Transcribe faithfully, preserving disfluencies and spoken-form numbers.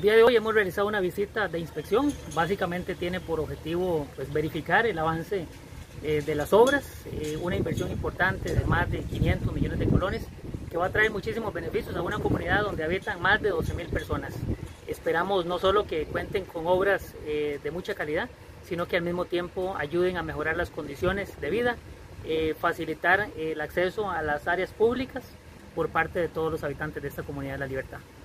día de hoy hemos realizado una visita de inspección. Básicamente tiene por objetivo pues, verificar el avance eh, de las obras, eh, una inversión importante de más de quinientos millones de colones que va a traer muchísimos beneficios a una comunidad donde habitan más de doce mil personas. Esperamos no solo que cuenten con obras eh, de mucha calidad, sino que al mismo tiempo ayuden a mejorar las condiciones de vida, eh, facilitar el acceso a las áreas públicas por parte de todos los habitantes de esta comunidad de La Libertad.